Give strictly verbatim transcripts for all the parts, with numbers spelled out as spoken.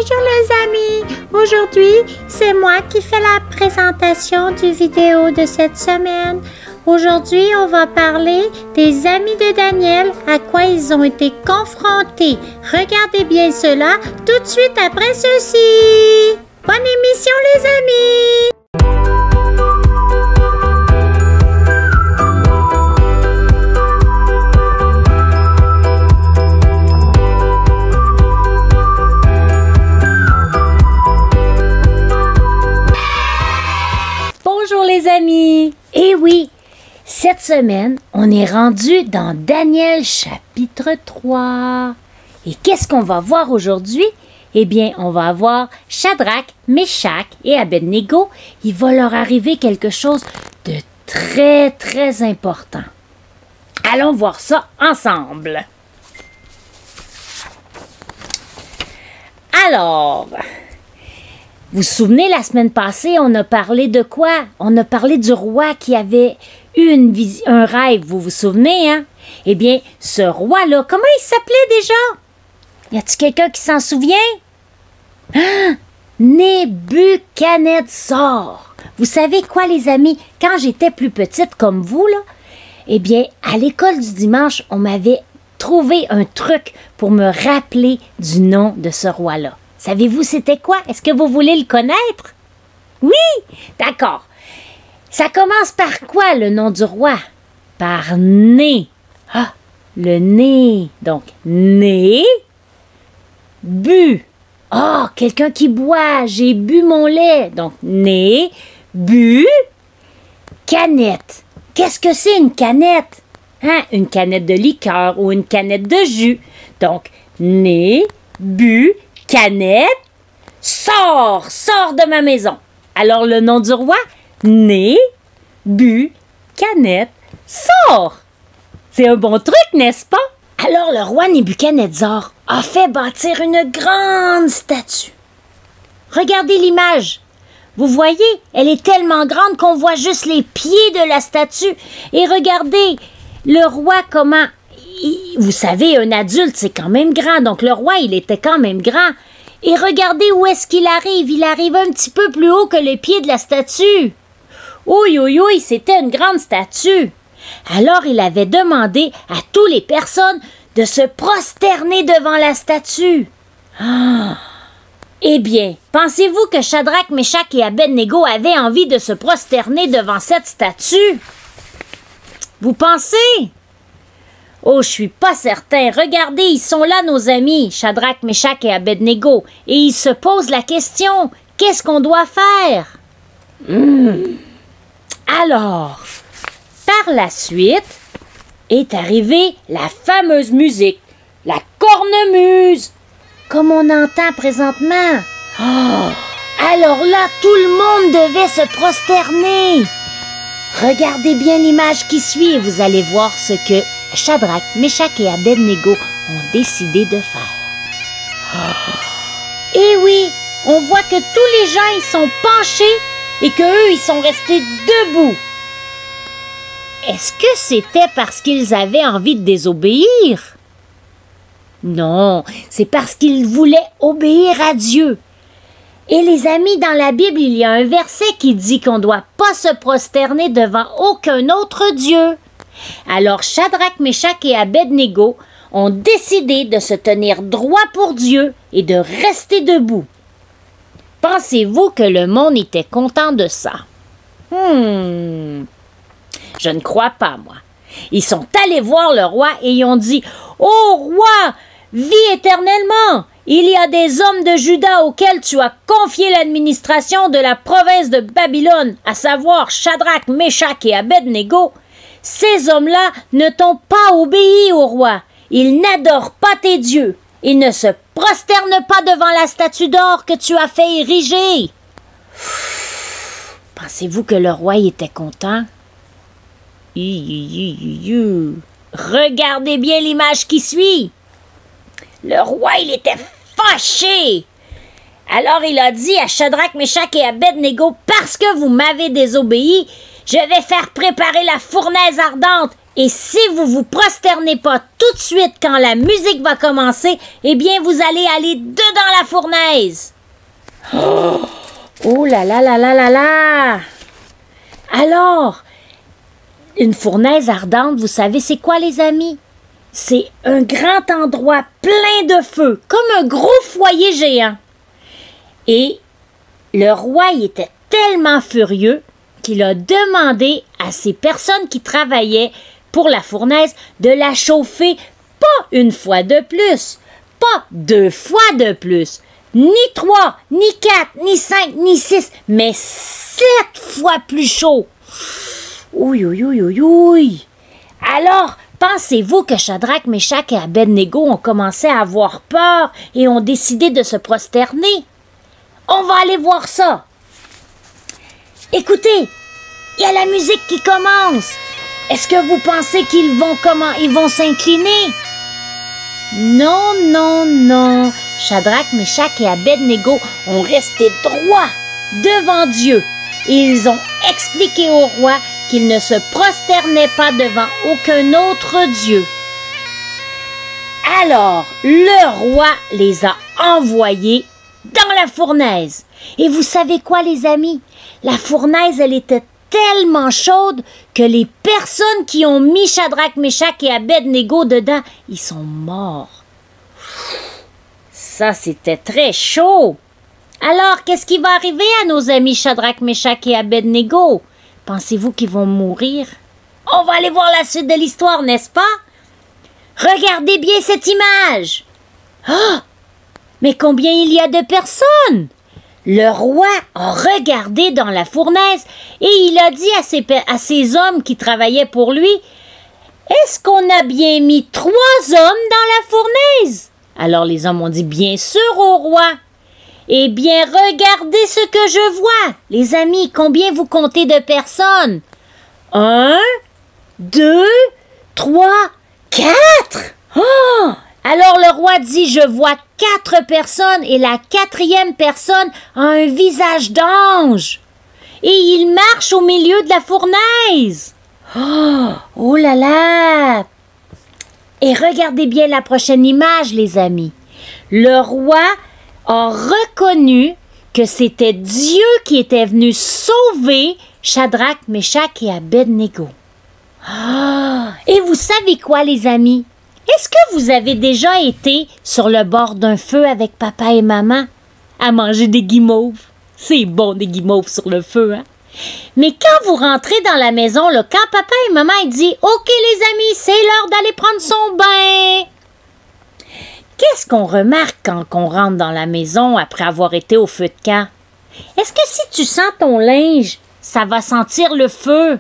Bonjour les amis, aujourd'hui c'est moi qui fais la présentation du vidéo de cette semaine. Aujourd'hui on va parler des amis de Daniel, à quoi ils ont été confrontés. Regardez bien cela tout de suite après ceci. Bonne émission les amis! Bonjour les amis! Eh oui, cette semaine, on est rendu dans Daniel chapitre trois. Et qu'est-ce qu'on va voir aujourd'hui? Eh bien, on va voir Shadrach, Meshach et Abednego. Il va leur arriver quelque chose de très, très important. Allons voir ça ensemble. Alors... Vous vous souvenez, la semaine passée, on a parlé de quoi? On a parlé du roi qui avait eu une vis- un rêve, vous vous souvenez, hein? Eh bien, ce roi-là, comment il s'appelait déjà? Y a-t-il quelqu'un qui s'en souvient? Ah! Nebuchadnezzar! Vous savez quoi, les amis? Quand j'étais plus petite comme vous, là, eh bien, à l'école du dimanche, on m'avait trouvé un truc pour me rappeler du nom de ce roi-là. Savez-vous c'était quoi? Est-ce que vous voulez le connaître? Oui! D'accord. Ça commence par quoi, le nom du roi? Par Né. Ah! Le nez. Donc, Né. Bu. Ah! Oh, quelqu'un qui boit. J'ai bu mon lait. Donc, Né. Bu. Canette. Qu'est-ce que c'est une canette? Hein? Une canette de liqueur ou une canette de jus. Donc, Né. Bu. Canette, sors, sors de ma maison. Alors le nom du roi, Né, Bu, Canette, sors. C'est un bon truc, n'est-ce pas? Alors le roi Nebuchadnezzar a fait bâtir une grande statue. Regardez l'image. Vous voyez, elle est tellement grande qu'on voit juste les pieds de la statue. Et regardez, le roi comment... Vous savez, un adulte, c'est quand même grand. Donc, le roi, il était quand même grand. Et regardez où est-ce qu'il arrive. Il arrive un petit peu plus haut que le pied de la statue. Oui, oui, oui, c'était une grande statue. Alors, il avait demandé à toutes les personnes de se prosterner devant la statue. Ah. Eh bien, pensez-vous que Shadrach, Meshach et Abednego avaient envie de se prosterner devant cette statue? Vous pensez? Oh, je suis pas certain. Regardez, ils sont là, nos amis, Shadrach, Meshach et Abednego, et ils se posent la question, qu'est-ce qu'on doit faire? Hmm. Alors, par la suite, est arrivée la fameuse musique, la cornemuse, comme on entend présentement. Oh, alors là, tout le monde devait se prosterner. Regardez bien l'image qui suit et vous allez voir ce que Shadrach, Meshach et Abednego ont décidé de faire. Oh. Et oui, on voit que tous les gens ils sont penchés et qu'eux ils sont restés debout. Est-ce que c'était parce qu'ils avaient envie de désobéir? Non, c'est parce qu'ils voulaient obéir à Dieu. Et les amis, dans la Bible, il y a un verset qui dit qu'on ne doit pas se prosterner devant aucun autre Dieu. Alors Shadrach, Meshach et Abednego ont décidé de se tenir droit pour Dieu et de rester debout. Pensez-vous que le monde était content de ça? Hmm, je ne crois pas, moi. Ils sont allés voir le roi et ils ont dit « Ô roi, vis éternellement! Il y a des hommes de Juda auxquels tu as confié l'administration de la province de Babylone, à savoir Shadrach, Meshach et Abednego. Ces hommes-là ne t'ont pas obéi au roi. Ils n'adorent pas tes dieux. Ils ne se prosternent pas devant la statue d'or que tu as fait ériger. » Pensez-vous que le roi y était content? Regardez bien l'image qui suit. Le roi, il était fâché. Alors il a dit à Shadrach, Meshach et Abednego, « Parce que vous m'avez désobéi, je vais faire préparer la fournaise ardente. Et si vous vous prosternez pas tout de suite quand la musique va commencer, eh bien vous allez aller de dans la fournaise. Oh, oh là là là là là là. Alors, une fournaise ardente, vous savez c'est quoi les amis? C'est un grand endroit plein de feu, comme un gros foyer géant. Et le roi il était tellement furieux qu'il a demandé à ces personnes qui travaillaient pour la fournaise de la chauffer pas une fois de plus, pas deux fois de plus, ni trois, ni quatre, ni cinq, ni six, mais sept fois plus chaud. Oui, oui, oui, oui, oui. Alors, pensez-vous que Shadrach, Meshach et Abednego ont commencé à avoir peur et ont décidé de se prosterner? On va aller voir ça. Écoutez, il y a la musique qui commence. Est-ce que vous pensez qu'ils vont comment ils vont s'incliner? Non, non, non. Shadrach, Meshach et Abednego ont resté droits devant Dieu. Et ils ont expliqué au roi qu'ils ne se prosternaient pas devant aucun autre Dieu. Alors, le roi les a envoyés dans la fournaise. Et vous savez quoi, les amis? La fournaise, elle était tellement chaude que les personnes qui ont mis Shadrach, Meshach et Abednego dedans, ils sont morts. Ça, c'était très chaud. Alors, qu'est-ce qui va arriver à nos amis Shadrach, Meshach et Abednego? Pensez-vous qu'ils vont mourir? On va aller voir la suite de l'histoire, n'est-ce pas? Regardez bien cette image. Ah! Mais combien il y a de personnes? Le roi a regardé dans la fournaise et il a dit à ses, à ses hommes qui travaillaient pour lui, « Est-ce qu'on a bien mis trois hommes dans la fournaise? » Alors les hommes ont dit, « Bien sûr au roi. » Eh bien, regardez ce que je vois. Les amis, combien vous comptez de personnes? Un, deux, trois, quatre. Oh! Alors le roi dit, je vois quatre personnes et la quatrième personne a un visage d'ange. Et il marche au milieu de la fournaise. Oh, oh là là! Et regardez bien la prochaine image, les amis. Le roi a reconnu que c'était Dieu qui était venu sauver Shadrach, Meshach et Abednego. Oh, et vous savez quoi, les amis? Est-ce que vous avez déjà été sur le bord d'un feu avec papa et maman à manger des guimauves? C'est bon, des guimauves sur le feu, hein? Mais quand vous rentrez dans la maison, là, quand papa et maman ils disent « Ok, les amis, c'est l'heure d'aller prendre son bain », qu'est-ce qu'on remarque quand on rentre dans la maison après avoir été au feu de camp? Est-ce que si tu sens ton linge, ça va sentir le feu?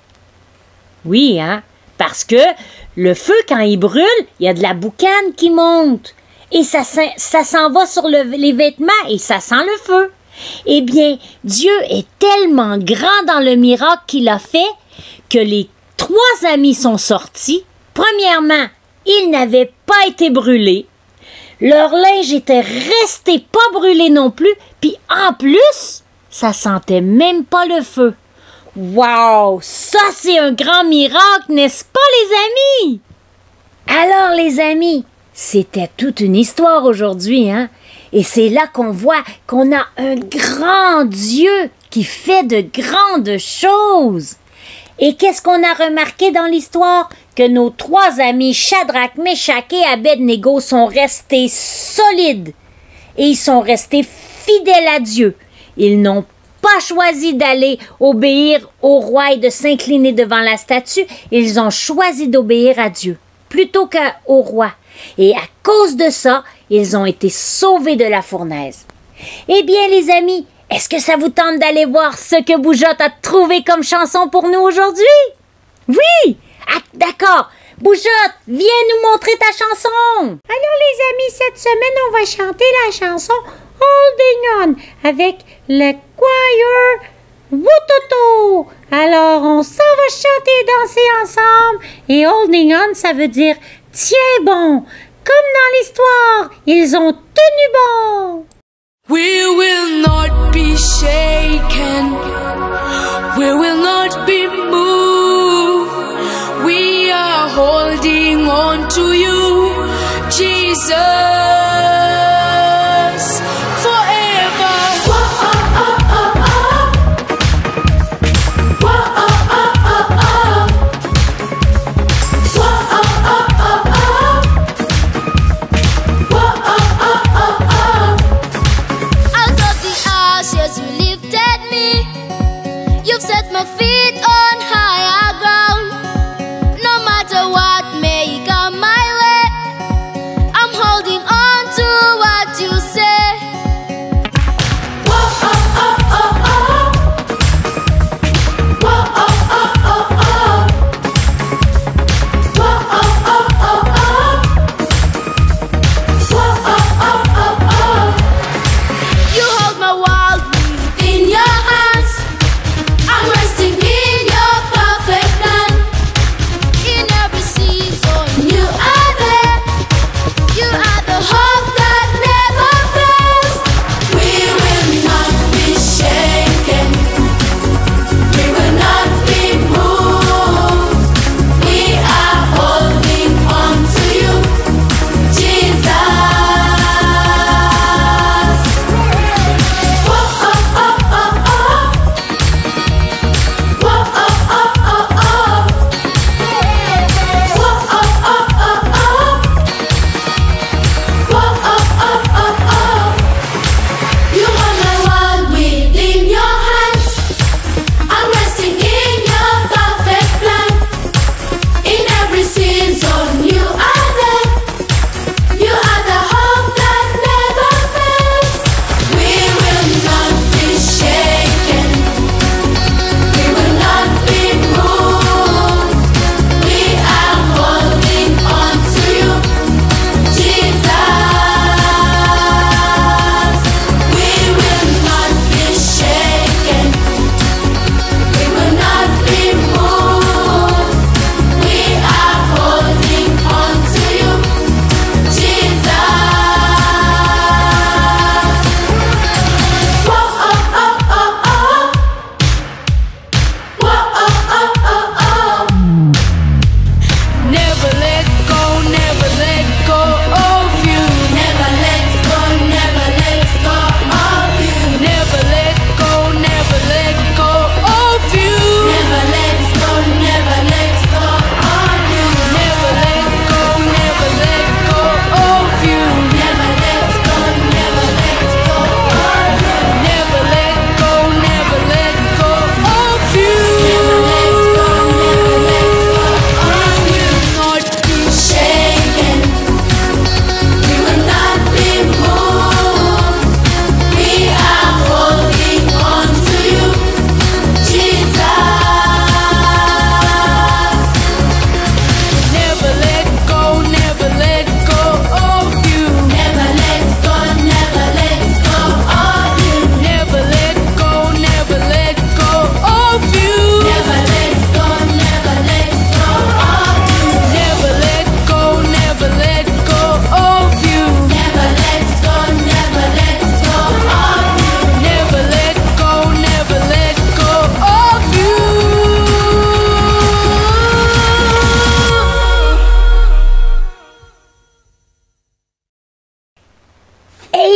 Oui, hein? Parce que le feu, quand il brûle, il y a de la boucane qui monte. Et ça, ça s'en va sur le, les vêtements et ça sent le feu. Eh bien, Dieu est tellement grand dans le miracle qu'il a fait que les trois amis sont sortis. Premièrement, ils n'avaient pas été brûlés. Leur linge était resté pas brûlé non plus. Puis en plus, ça sentait même pas le feu. Wow! Ça, c'est un grand miracle, n'est-ce pas, les amis? Alors, les amis, c'était toute une histoire aujourd'hui, hein? Et c'est là qu'on voit qu'on a un grand Dieu qui fait de grandes choses. Et qu'est-ce qu'on a remarqué dans l'histoire? Que nos trois amis Shadrach, Meshach et Abednego sont restés solides. Et ils sont restés fidèles à Dieu. Ils n'ont pas choisi d'aller obéir au roi et de s'incliner devant la statue. Ils ont choisi d'obéir à Dieu plutôt qu'au roi. Et à cause de ça, ils ont été sauvés de la fournaise. Eh bien, les amis, est-ce que ça vous tente d'aller voir ce que Boujotte a trouvé comme chanson pour nous aujourd'hui? Oui! Ah, d'accord. Boujotte, viens nous montrer ta chanson. Alors, les amis, cette semaine, on va chanter la chanson Holding On avec le choir Wototo. Alors, on s'en va chanter et danser ensemble. Et Holding On, ça veut dire tiens bon. Comme dans l'histoire, ils ont tenu bon. We will not be shaken. We will not be moved. We are holding on to you, Jesus.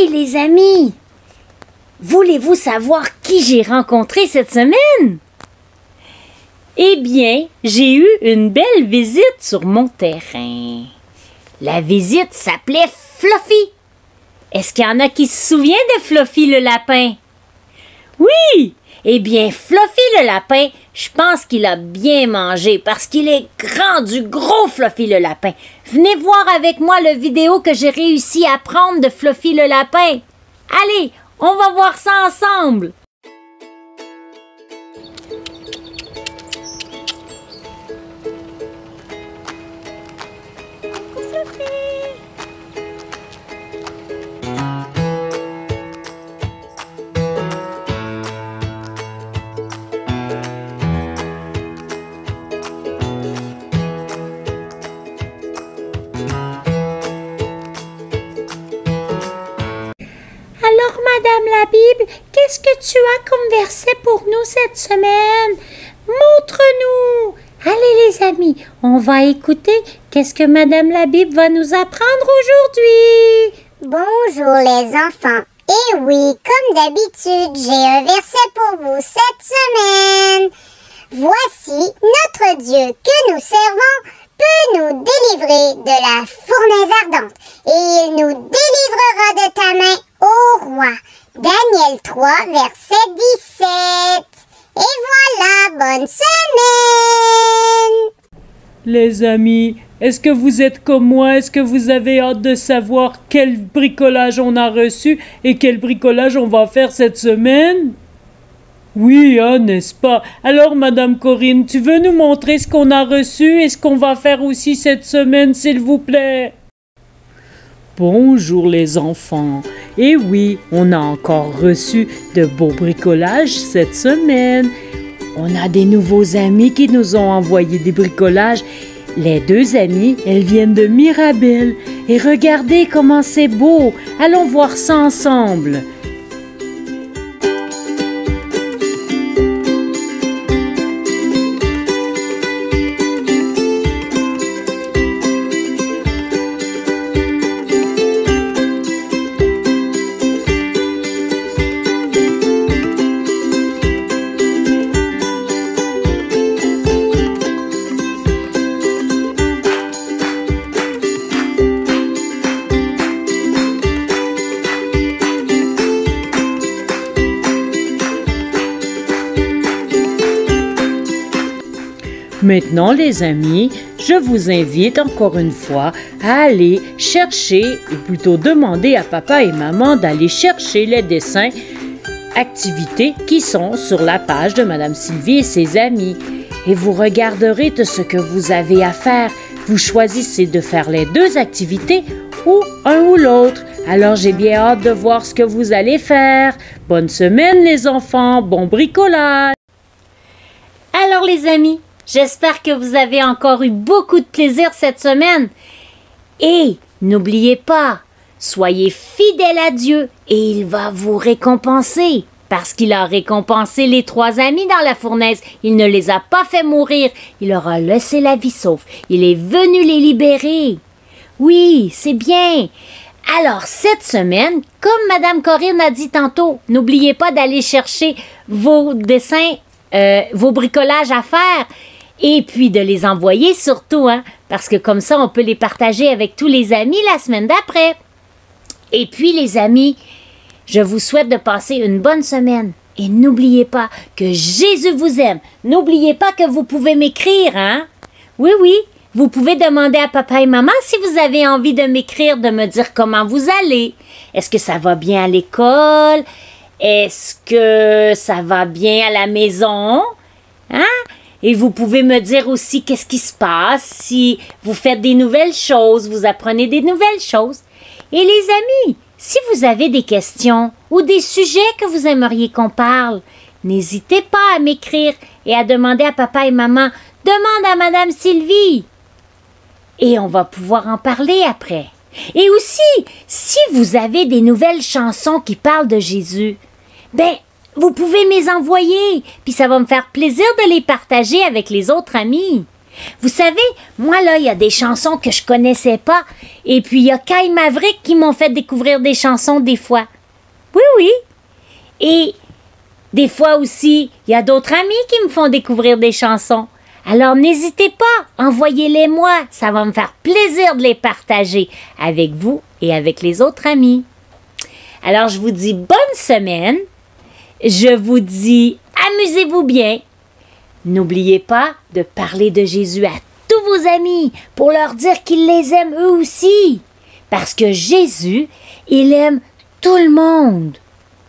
les amis, voulez-vous savoir qui j'ai rencontré cette semaine? Eh bien, j'ai eu une belle visite sur mon terrain. La visite s'appelait Fluffy. Est-ce qu'il y en a qui se souviennent de Fluffy le lapin? Oui! Eh bien, Fluffy le lapin, je pense qu'il a bien mangé parce qu'il est grand du gros Fluffy le lapin. Venez voir avec moi le vidéo que j'ai réussi à prendre de Fluffy le lapin. Allez, on va voir ça ensemble. Alors, Madame la Bible, qu'est-ce que tu as comme verset pour nous cette semaine? Montre-nous! Allez, les amis, on va écouter qu'est-ce que Madame la Bible va nous apprendre aujourd'hui. Bonjour les enfants. Et oui, comme d'habitude, j'ai un verset pour vous cette semaine. Voici notre Dieu que nous servons peut nous délivrer de la fournaise ardente, et il nous délivrera de ta main, ô roi. Daniel trois, verset dix-sept. Et voilà, bonne semaine! Les amis, est-ce que vous êtes comme moi? Est-ce que vous avez hâte de savoir quel bricolage on a reçu et quel bricolage on va faire cette semaine? Oui, hein, n'est-ce pas? Alors, Madame Corinne, tu veux nous montrer ce qu'on a reçu et ce qu'on va faire aussi cette semaine, s'il vous plaît? Bonjour les enfants. Et oui, on a encore reçu de beaux bricolages cette semaine. On a des nouveaux amis qui nous ont envoyé des bricolages. Les deux amies, elles viennent de Mirabel. Et regardez comment c'est beau. Allons voir ça ensemble. Maintenant, les amis, je vous invite encore une fois à aller chercher, ou plutôt demander à papa et maman d'aller chercher les dessins activités qui sont sur la page de Madame Sylvie et ses amis. Et vous regarderez tout ce que vous avez à faire. Vous choisissez de faire les deux activités ou un ou l'autre. Alors, j'ai bien hâte de voir ce que vous allez faire. Bonne semaine, les enfants. Bon bricolage. Alors, les amis, j'espère que vous avez encore eu beaucoup de plaisir cette semaine. Et n'oubliez pas, soyez fidèles à Dieu et il va vous récompenser. Parce qu'il a récompensé les trois amis dans la fournaise. Il ne les a pas fait mourir. Il leur a laissé la vie sauve. Il est venu les libérer. Oui, c'est bien. Alors, cette semaine, comme Madame Corinne a dit tantôt, n'oubliez pas d'aller chercher vos dessins, euh, vos bricolages à faire. Et puis de les envoyer surtout, hein, parce que comme ça, on peut les partager avec tous les amis la semaine d'après. Et puis, les amis, je vous souhaite de passer une bonne semaine. Et n'oubliez pas que Jésus vous aime. N'oubliez pas que vous pouvez m'écrire, hein? Oui, oui, vous pouvez demander à papa et maman si vous avez envie de m'écrire, de me dire comment vous allez. Est-ce que ça va bien à l'école? Est-ce que ça va bien à la maison? Hein? Et vous pouvez me dire aussi qu'est-ce qui se passe, si vous faites des nouvelles choses, vous apprenez des nouvelles choses. Et les amis, si vous avez des questions ou des sujets que vous aimeriez qu'on parle, n'hésitez pas à m'écrire et à demander à papa et maman. Demande à Madame Sylvie. Et on va pouvoir en parler après. Et aussi, si vous avez des nouvelles chansons qui parlent de Jésus, ben, vous pouvez me les envoyer, puis ça va me faire plaisir de les partager avec les autres amis. Vous savez, moi là, il y a des chansons que je connaissais pas. Et puis il y a Kai Maverick qui m'ont fait découvrir des chansons des fois. Oui, oui. Et des fois aussi, il y a d'autres amis qui me font découvrir des chansons. Alors n'hésitez pas, envoyez-les moi. Ça va me faire plaisir de les partager avec vous et avec les autres amis. Alors je vous dis bonne semaine. Je vous dis amusez-vous bien. N'oubliez pas de parler de Jésus à tous vos amis pour leur dire qu'il les aime eux aussi. Parce que Jésus, il aime tout le monde.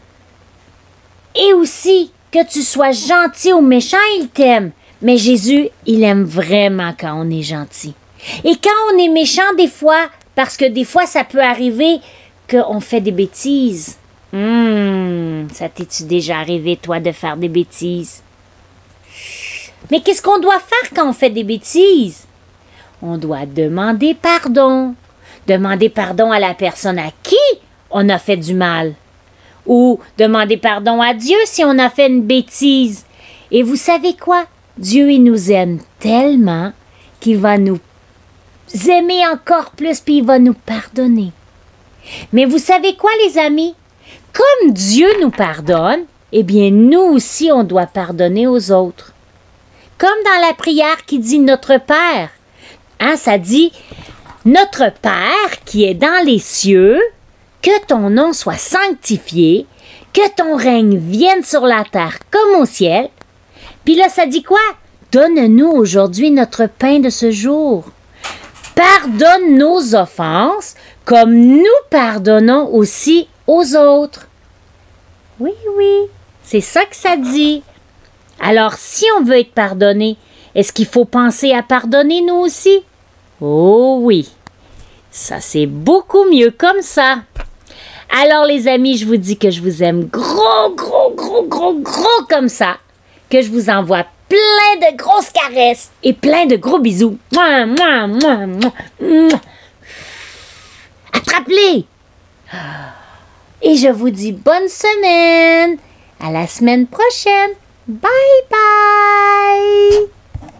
Et aussi, que tu sois gentil ou méchant, il t'aime. Mais Jésus, il aime vraiment quand on est gentil. Et quand on est méchant des fois, parce que des fois, ça peut arriver qu'on fait des bêtises. Hum, ça t'est-tu déjà arrivé, toi, de faire des bêtises? Mais qu'est-ce qu'on doit faire quand on fait des bêtises? On doit demander pardon. Demander pardon à la personne à qui on a fait du mal. Ou demander pardon à Dieu si on a fait une bêtise. Et vous savez quoi? Dieu, il nous aime tellement qu'il va nous aimer encore plus puis il va nous pardonner. Mais vous savez quoi, les amis? Comme Dieu nous pardonne, eh bien, nous aussi, on doit pardonner aux autres. Comme dans la prière qui dit « Notre Père ». Hein, ça dit « Notre Père qui est dans les cieux, que ton nom soit sanctifié, que ton règne vienne sur la terre comme au ciel. » Puis là, ça dit quoi? « Donne-nous aujourd'hui notre pain de ce jour. Pardonne nos offenses comme nous pardonnons aussi aux autres. » Oui, oui, c'est ça que ça dit. Alors, si on veut être pardonné, est-ce qu'il faut penser à pardonner nous aussi? Oh oui, ça c'est beaucoup mieux comme ça. Alors les amis, je vous dis que je vous aime gros, gros, gros, gros, gros comme ça. Que je vous envoie plein de grosses caresses et plein de gros bisous. Mouah, mouah, mouah, mouah, mouah. Attrape-les! Et je vous dis bonne semaine. À la semaine prochaine. Bye bye!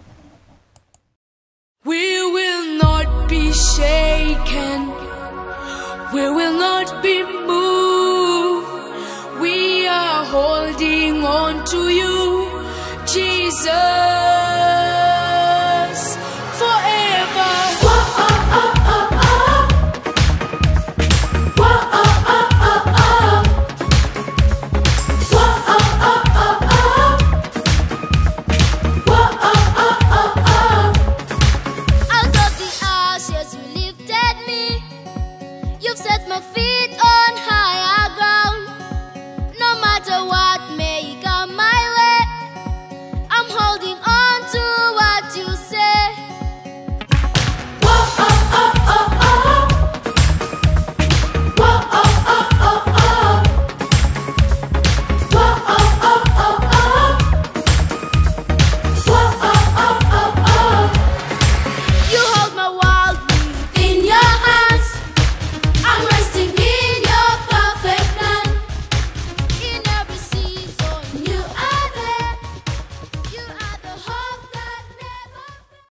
We will not be shaken. We will not be moved. We are holding on to you, Jesus.